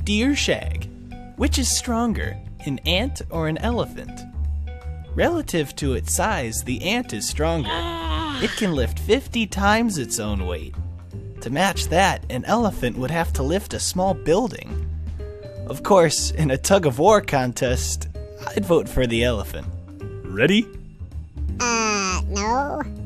Dear Shagg, which is stronger, an ant or an elephant? Relative to its size, the ant is stronger. It can lift 50 times its own weight. To match that, an elephant would have to lift a small building. Of course, in a tug-of-war contest, I'd vote for the elephant. Ready? No.